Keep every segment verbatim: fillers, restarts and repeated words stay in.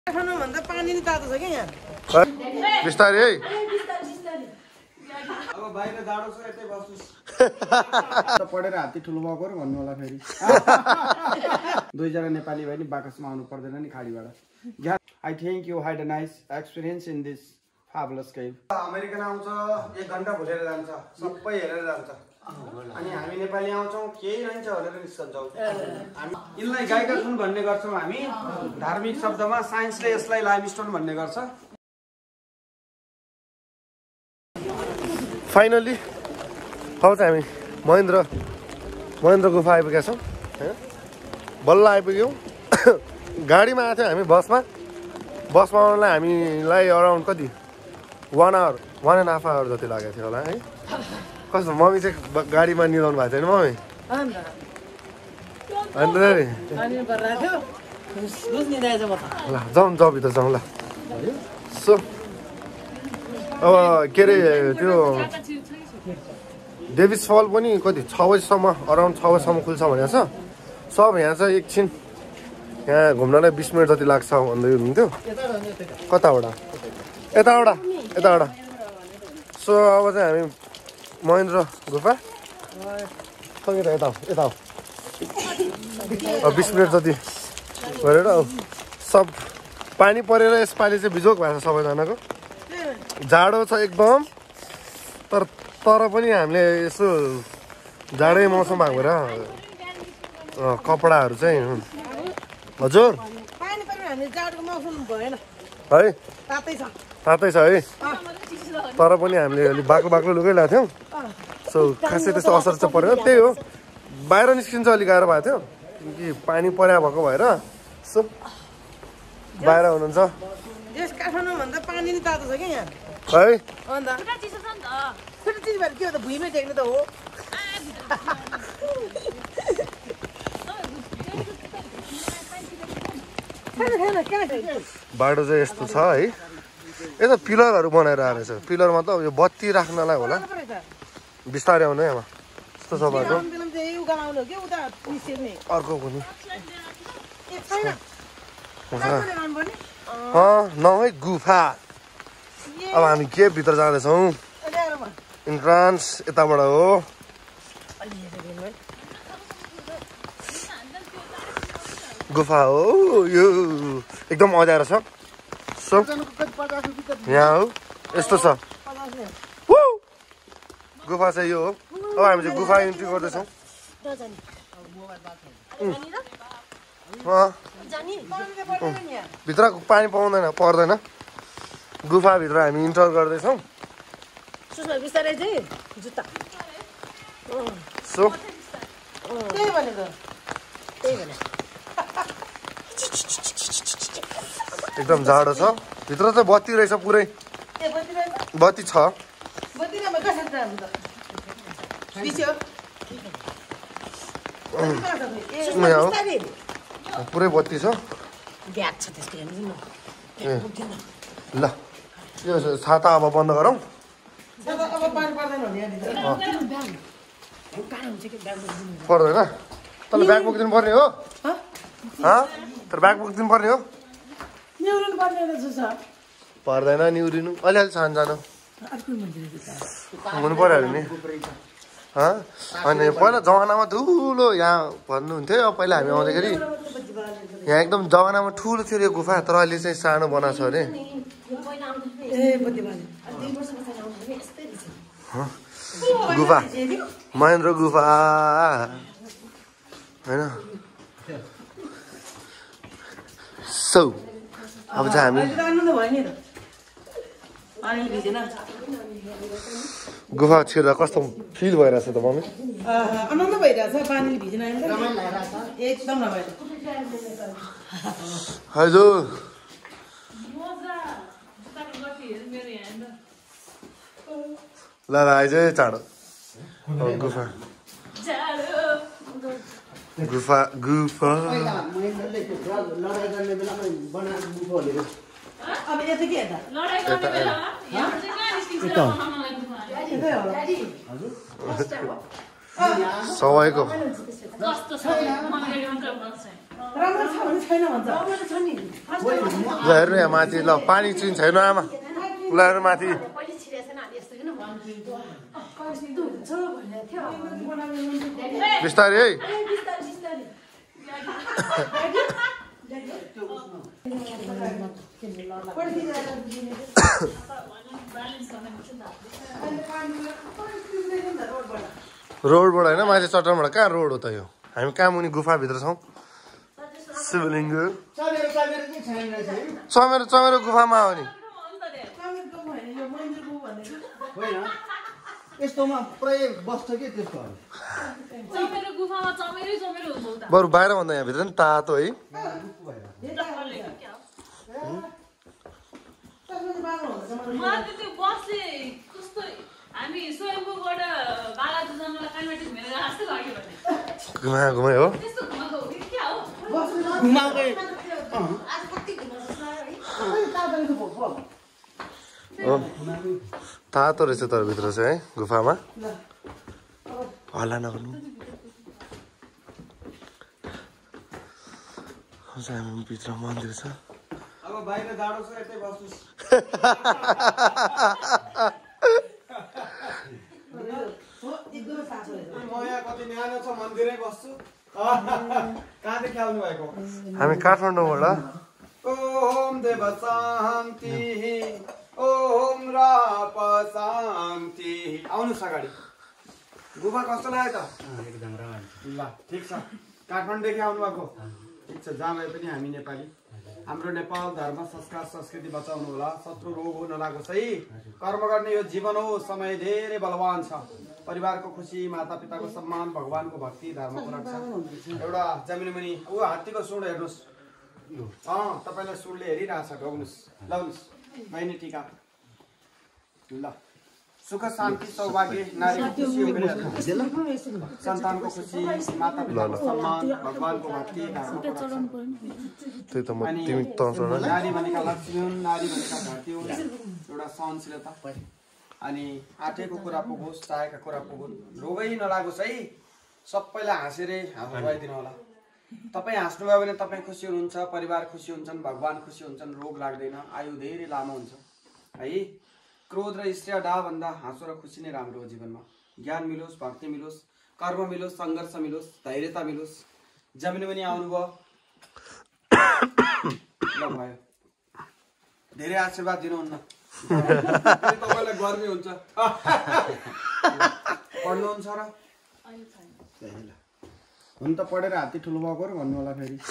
भन्दा पानी नि तातो छ के यहाँ बिस्तारै है अब बाहिर जाडो छ यतै बस्नुस् पढेर हात्ती ठुलो भएको र भन्नु होला फेरि दुई जना नेपाली भाइ नि बाकसमा आउनु पर्दैन नि खाडीबाट I think you had a nice experience in this fabulous cave American आउँछ एक घण्टा भुलेर जान्छ सबै हेरेर जान्छ अनि हामी नेपाली आउँछौं केही रहन्छ भनेर निस्कन्छौं हामी इनलाई गायका छन् भन्ने गर्छौं हामी धार्मिक शब्दमा साइन्सले यसलाई लाइमस्टोन भन्ने गर्छ फाइनली अब चाहिँ हामी महेन्द्र महेन्द्र गुफा आइपुगेका छौँ होइन बल्ल आइपुग्यौँ गाडीमा आएको थियौँ हामी बसमा बसमा आउनलाई हामीलाई अराउन्ड कति one hour one and half hour जति लागेको थियो होला है कस्तो मम्मी चाहिँ गाडीमा निदाउनु भएको थियो नि मम्मी अन्त ल जाउँ जाउँ भित्र जाउँ ल सो अब के अरे त्यो डेभिस फल पनि कति छ बजीसम्म अराउन्ड छ बजीसम्म खुल्छ भनेको छ सब यहाँ चाहिँ एकछिन यहाँ घुम्नलाई बिस मिनट जति लाग्छ भन्दै हुनुहुन्थ्यो कताबाट यताबाट यताबाट सो अब चाहिँ हामी महेन्द्र गुफा सँगै त यता यता बिस मिनट जति गरेर सब पानी परेर यसपालि चाहिँ बिजोग भएको छ सबैजनाको जाडो छ एकदम तर तर पनि हामीले यसो जाडै मौसम भएको भएर कपडाहरू चाहिँ हजुर है तातै छ है तर पनि हामीले अलिक बाक्लो बाक्लो लुगै ल्याएको थियौँ सो खासै त्यस्तो असर चाहिँ परेन त्यही हो बाहिर निस्किन्छ अलिक गाह्रो भएको थियो कि पानी पर्या भएको भएर सो बाहिर हुनुहुन्छ भन्दा पानी नि तातो छ के यहाँ है के हो त भुइँमै टेक्नु त हो बाटो चाहिँ यस्तो छ है यता पिलरहरू बनाएर आएको रहेछ पिलरमा त यो बत्ती राख्नलाई होला बिस्तारै आउनु है आमा यस्तो छ बाटो अर्को पनि नौ है गुफा अब हामी के भित्र जाँदैछौँ इन्ट्रान्स यताबाट हो गुफा हो यो एकदम अँध्यारो छ सो यहाँ हो यस्तो छ गुफा चाहिँ यो हो अब हामी चाहिँ गुफा इन्ट्री गर्दैछौँ भित्र पानी पाउँदैन पर्दैन गुफाभित्र हामी इन्टर गर्दैछौँ सो एकदम जाडो छ भित्र चाहिँ बत्ती रहेछ पुरै बत्ती छ पुरै बत्ती छ ल यो छाता अब बन्द गरौँ पर्दैन तँलाई ब्याग बोकिदिनु पर्ने हो तर ब्याग बोकिदिनु पर्ने हो पर्दैन निहुरिनु अलिअलि सानो सानो हुनु पर्यो नि अनि पहिला जमानामा ठुलो यहाँ भन्नुहुन्थ्यो अब पहिला हामी आउँदाखेरि यहाँ एकदम जमानामा ठुलो थियो यो गुफा तर अहिले चाहिँ सानो बनाएको छ अरे गुफा महेन्द्र गुफा होइन सो अब चाहिँ हामी गुफा छिर्दा कस्तो फिल भइरहेछ त मम्मी आनन्द भइरहेछ पानीले भिजेन एकदम रमाइलो हजुर ल ल आइज चाँडो गुफा गुफा गुफा सबैको राम्रो छ भने छैन भन्छ राम्रो छ नि ल हेर्नु यहाँ माथि ल पानी चाहिँ छैन आमा ल हेर्नु माथि बिस्तारै है रोडबाट होइन माथि चट्टानबाट कहाँ रोड हो त यो हामी कहाँ मुनि गुफाभित्र छौँ शिवलिङ्ग चमेरो चमेरो गुफामा हो नि यस्तोमा पुरै बस्छ के त्यस्तो बरु बाहिरभन्दा यहाँभित्र नि तातो है घुमा घुमाइ हो तातो रहेछ तर भित्र चाहिँ है गुफामा हल्ला नगर्नु हामी भित्र मन्दिर छ अब बाहिर जाडो छ यतै बस्नुस् म यहाँ कति न्यानो छ मन्दिरै बस्छु कहाँदेखि आउनु भएको हामी काठमाडौँबाट ओम देव शान्ति ओम राप शान्ति आउनुहोस् अगाडि गुफा कस्तो लाग्यो त एकदम ल ठिक छ काठमाडौँदेखि आउनु भएको ठिक छ जहाँ भए पनि हामी नेपाली हाम्रो नेपाल धर्म संस्कार संस्कृति बचाउनु होला शत्रु रोग हो नलागोस् है कर्म गर्ने यो जीवन हो समय धेरै बलवान छ परिवारको खुसी माता पिताको सम्मान भगवानको भक्ति धर्मको रक्षा एउटा जमिन मुनि ऊ हात्तीको सुँड हेर्नुहोस् अँ तपाईँलाई सुँडले हेरिरहेछ ढोग्नुहोस् लाउनुहोस् बहिनी टिका ल सुख शान्ति सौभाग्य नारीको खुसी सन्तानको खुसी माता पिताको सम्मान भगवानको भक्ति धर्मको रक्षा नारी भनेका लक्ष्मी हुन् नारी भनेका धरती हुन् एउटा सहनशीलता अनि आँटेको कुरा पुगोस् चाहेका कुरा पुगुन् रोगै नलागोस् है सबैलाई हाँसेरै हाँसिदिनु होला तपाईँ हाँस्नुभयो भने तपाईँ खुसी हुनुहुन्छ परिवार खुसी हुन्छन् भगवान खुसी हुन्छन् रोग लाग्दैन आयु धेरै लामो हुन्छ है क्रोध र ईर्ष्या डा भन्दा हाँसो र खुसी नै राम्रो हो जीवनमा ज्ञान मिलोस् भक्ति मिलोस् कर्म मिलोस् सङ्घर्ष मिलोस् धैर्यता मिलोस् जमिन पनि आउनुभयो भयो धेरै आशीर्वाद दिनुहुन्न तपाईँलाई गर्मी हुन्छ पढ्नुहुन्छ र हुन त पढेर हात्ती ठुलो भएको र भन्नु होला फेरि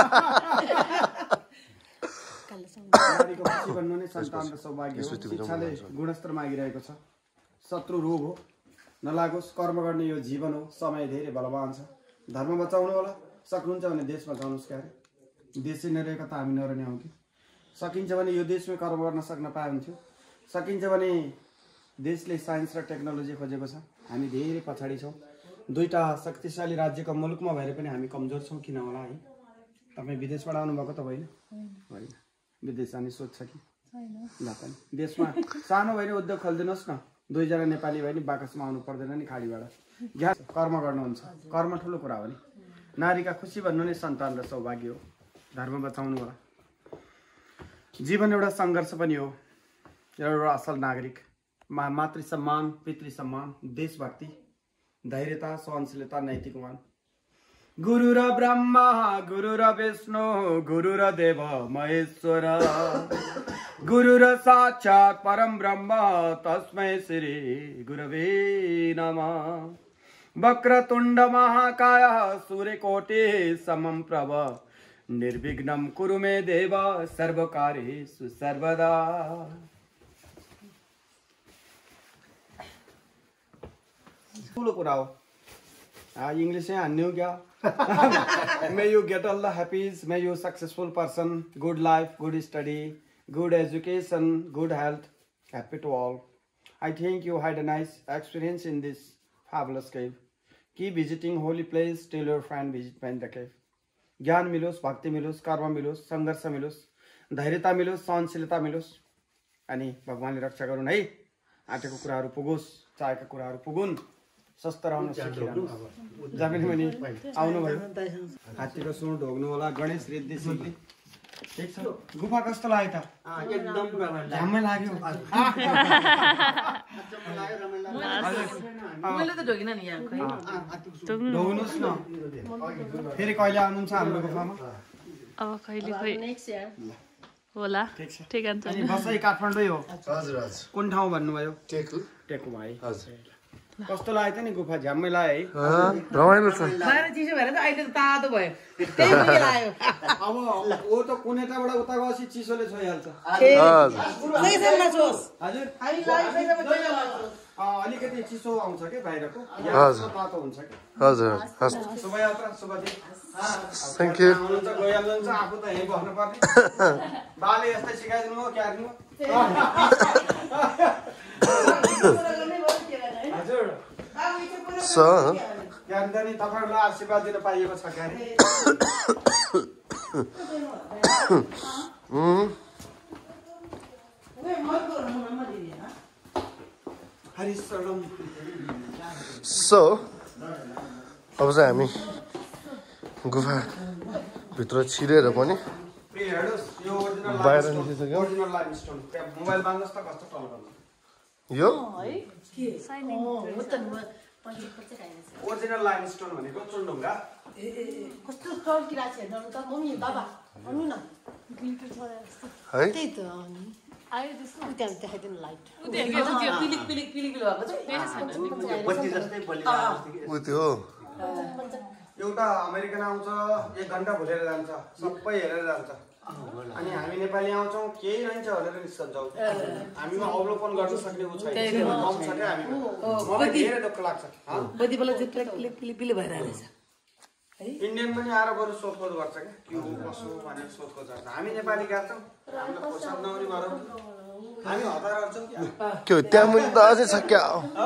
नारीको खुसी भन्नु नै सन्तान र सौभाग्य हो शिक्षाले गुणस्तर मागिरहेको छ शत्रु रोग हो नलागोस् कर्म गर्ने यो जीवन हो समय धेरै बलवान छ धर्म बचाउनु होला सक्नुहुन्छ भने देश बचाउनुहोस् क्यारे देशै नरहेको त हामी नरहने हौँ कि सकिन्छ भने यो देशमै कर्म गर्न सक्न पाए हुन्थ्यो सकिन्छ भने देशले साइन्स र टेक्नोलोजी खोजेको छ हामी धेरै पछाडि छौँ दुईटा शक्तिशाली राज्यको मुलुकमा भएर पनि हामी कमजोर छौँ किन होला है तपाईँ विदेशबाट आउनुभएको त होइन होइन विदेश जाने सोच छ कि ल पनि देशमा सानो भएर उद्योग खोलिदिनुहोस् न दुईजना नेपाली भए नि बाकसमा आउनु पर्दैन नि खाडीबाट ज्ञान कर्म गर्नुहुन्छ कर्म ठुलो कुरा हो नि नारीका खुसी भन्नु नै सन्तान र सौभाग्य हो धर्म बचाउनु होला जीवन एउटा सङ्घर्ष पनि हो एउटा असल नागरिक मा मातृ सम्मान पितृ सम्मान देशभक्ति धैर्यता सहनशीलता नैतिकवान गुरु र ब्रह्मा गुरु र विष्णु गुरु र देव महेश्वर गुरु र साक्षात परम ब्रह्म तस्मै श्री गुरवे नमः वक्रतुण्ड महाकाय सूर्यकोटि समं प्रभ निर्विघ्नं कुरु मे देव सर्वकार्येषु सर्वदा ठुलो कुरा हो इंग्लिश हान्यो क्या may you get all the happies may you successful person good life good study good education good health happy to all I think you had a nice experience in this fabulous cave keep visiting holy place tell your friend visit Panda cave ज्ञान मिलोस् भक्ति मिलोस् कर्म मिलोस् संघर्ष मिलोस् धैर्यता मिलोस् सहनशीलता मिलोस् अनि भगवानले रक्षा गरून् है आँटेको कुराहरू पुगोस् चाहेका कुराहरू पुगुन् स्वस्थ रहनु सिकिरहनु जमिन पनि आउनु भयो हात्तीको सुँड ढोग्नु होला गणेश रिद्धि सिद्धि ठीक छ गुफा कस्तो लाग्यो त एकदम झ्याम्मै लाग्यो मैले त ढोगिन नि यहाँ खै ढोग्नुस् न फेरि कहिले आउनुहुन्छ हाम्रो गुफामा अब कहिले खै होला ठीक छ अनि बसाइ काठमाडौँ हो हजुर हजुर कुन ठाउँ भन्नुभयो टेकु टेकु भाइ हजुर कस्तो लाग्यो त नि गुफा झ्याम्मै लाग्यो है रमाइलो छ बाहिर चिसो भएर त अहिले त तातो भयो त्यही पनि लाग्यो अब ओ त कुनेटाबाट उता गएपछि चिसोले छोइहाल्छ हजुर अलिकति चिसो आउँछ कि बाहिरको तातो हुन्छ कि हजुर शोभायात्रा शुभ दिन थ्याङ्क यू हुनुहुन्छ गइहाल्नुहुन्छ आफू त यहीँ बस्नुपर्ने बाले यस्तै सिकाइदिनु हो क्या हजुर स ज्ञान नि तपाईँहरूलाई आशीर्वाद दिन पाइएको छ क्यारे सो अब चाहिँ हामी गुफा भित्र छिरेर पनि बाहिर निस्किसक्यौँ मोबाइल बाँध्नुहोस् त कस्तो टल गर्नु यो ओरिजिनल लाइमस्टोन भनेको चुनढुङ्गा कस्तो टल्किरहेको छ हेर्नु त मम्मी बाबा भन्नु न है आयो त्यस्तो त्यहाँ देखाइदिनु लाइट पिलिक पिलिक पिलिक पिलिक भएको उ त्यो एउटा अमेरिकन आउँछ एक घन्टा भुलेर जान्छ सबै हेरेर जान्छ अनि हामी नेपाली आउँछौँ केही रहन्छ भनेर निस्कन्छौँ हामीमा अवलोकन गर्न सक्ने ऊ छैन कम छ क्या हामीमा मलाई धेरै दुःख लाग्छ बदी बेला चाहिँ ट्र्याक पिलिक पिलिक पिलिक भइरहेको छ इन्डियन पनि आएर बरु सोधखोज गर्छ क्या के हो कसो भनेर सोधखोज गर्छ हामी नेपाली गाच्छौँ हामीलाई खोसाब नहुने गरौँ हामी हतार गर्छौँ के हो त्यहाँ मुनि त अझै छ क्या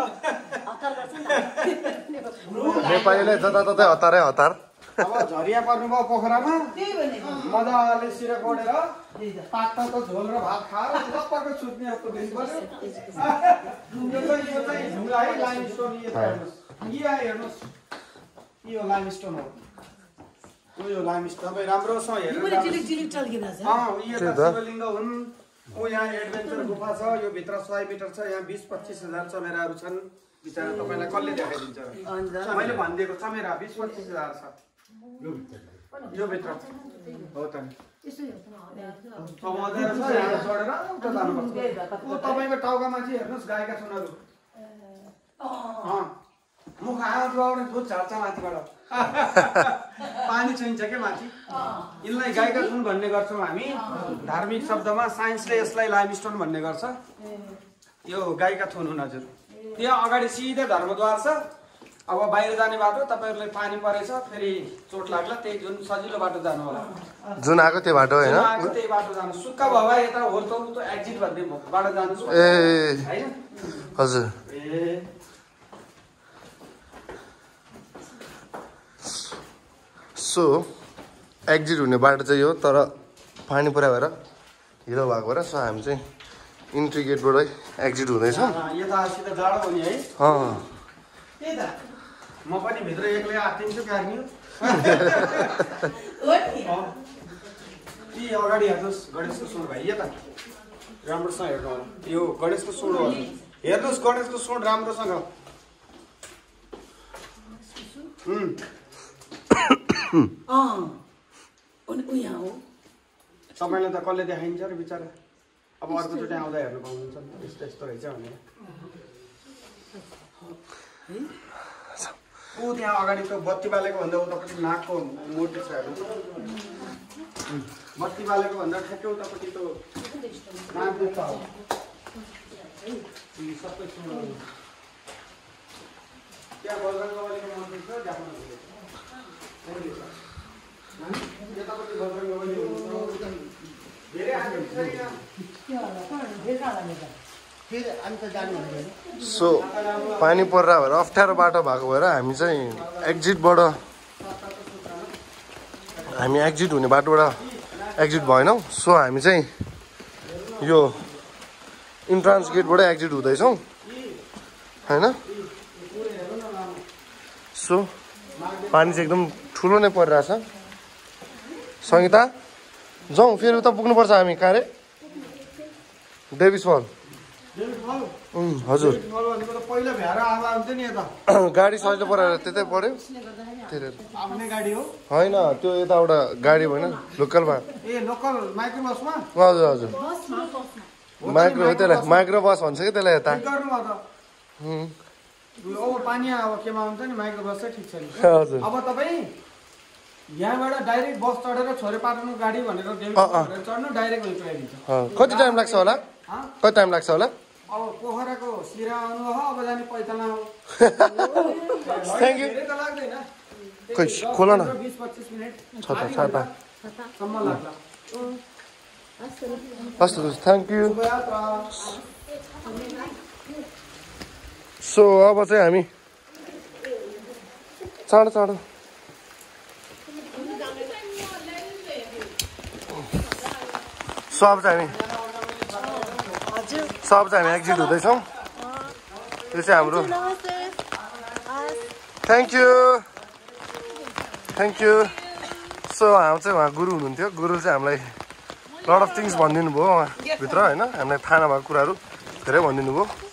नेपालीलाई जताततै हतारै हतार अब झरिया पर्नुभयो पोखरामा मजाले सिरा कोडेर पातको झोल र भात खाएर लप्पको सुत्ने जस्तो दिन पर्यो यो चाहिँ यो चाहिँ ढुङ्गा है लाइमस्टोन यो हेर्नुहोस् यो हेर्नुहोस् यो लाइमस्टोन हो यो लाइमस्टोन तपाईँ राम्रोसँग हेरेर शिवलिङ्ग हुन् ऊ यहाँ एडभेन्चर गुफा छ यो भित्र सय मिटर छ यहाँ बिस पच्चिस हजार चमेराहरू छन् बिचरा तपाईँलाई कसले देखाइदिन्छ मैले भनिदिएको चमेरा बिस पच्चिस हजार छ यो भित्र हो त तपाईँको टाउकामा चाहिँ हेर्नुहोस् गाईका सुनहरू मुख आउँछ दुध झार्छ माथिबाट पानी छुइन्छ क्या माथि यिनलाई गाईका सुन भन्ने गर्छौँ हामी धार्मिक शब्दमा साइन्सले यसलाई लाइमस्टोन भन्ने गर्छ यो गाईका थुन हुन् हजुर त्यहाँ अगाडि सिधै धर्मद्वार छ अब बाहिर जाने बाटो तपाईँहरूलाई पानी परेछ फेरि चोट लाग्ला त्यही जुन सजिलो बाटो जानु होला जुन आएको त्यो बाटो होइन आएको त्यही बाटो जानु सुक्खा भयो भए यता होल्तो एक्जिट भन्ने बाटो जानु ए हजुर ए सो एक्जिट हुने बाटो चाहिँ हो तर पानी पुरा भएर हिलो भएको भएर सो हामी चाहिँ इन्ट्री गेटबाटै एक्जिट हुँदैछौँ यता सिधा जाडो हो नि है त्यही त म पनि भित्र एक्लै आत्तिन्छु कार्नी यी अगाडि हेर्नुहोस् गणेशको सुँड भाइ यता राम्रोसँग हेर्नु होला यो गणेशको सुँड हो हेर्नुहोस् गणेशको सुँड राम्रोसँग तपाईँलाई त कसले देखाइन्छ र बिचरा अब अर्कोचोटि आउँदा हेर्नु पाउनुहुन्छ यस्तो यस्तो रहेछ भनेर ऊ त्यहाँ अगाडि त्यो बत्ती बालेको भन्दा उतापट्टि नाकको मूर्ति छ हेर्नु बत्ती बालेको भन्दा ठ्याक्कै उतापट्टि त्यो नाक देख्छ सबै सुन्नु त्यहाँ बजरङ्गबलीको मन्दिर छ जापान यतापट्टि बजरङ्गबली हुनुहुन्छ धेरै सो पानी परेर भएर अप्ठ्यारो बाटो भएको भएर हामी चाहिँ एक्जिटबाट हामी एक्जिट हुने बाटोबाट एक्जिट भएनौँ सो हामी चाहिँ यो इन्ट्रान्स गेटबाट एक्जिट हुँदैछौँ होइन सो पानी चाहिँ एकदम ठुलो नै परिरहेछ सङ्गीता जाउँ फेरि उता पुग्नुपर्छ हामी कहाँ रे डेभिस फल हजुर पहिला भ्याएर आवा हुन्थ्यो नि यता गाडी सजिलो परेर त्यतै पर्यो त्यही आफ्नै गाडी हो होइन त्यो यताबाट गाडी भएन लोकलमा ए लोकल माइक्रो बसमा हजुर हजुर माइक्रो हो त्यसलाई माइक्रो बस भन्छ कि त्यसलाई यता गर्नु त अब पानी अब केमा हुन्छ नि माइक्रो बस चाहिँ ठिक छ नि हजुर अब तपाईँ यहाँबाट डाइरेक्ट बस चढेर छोरे पार्नु गाडी भनेर चढ्नु डाइरेक्ट उयो पुऱ्याइदिन्छ कति टाइम लाग्छ होला कति टाइम लाग्छ होला अब पोखराको सिरा आउनु हो अब जाने पैताला हो थ्याङ्क यू धेरै त लाग्दैन खोइ खोल न बिस पच्चिस मिनट छता छता सम्म लाग्छ हस् थ्याङ्क यू सो अब चाहिँ हामी चाँडो चाँडो सो अब चाहिँ हामी सब चाहिँ हामी एक्जिट हुँदैछौँ यो चाहिँ हाम्रो thank you thank you so हाम्रो चाहिँ उहाँ गुरु हुनुहुन्थ्यो गुरुले चाहिँ हामीलाई लट अफ थिङ्स भनिदिनु भयो उहाँभित्र होइन हामीलाई थाहा नभएको कुराहरू धेरै भनिदिनु भयो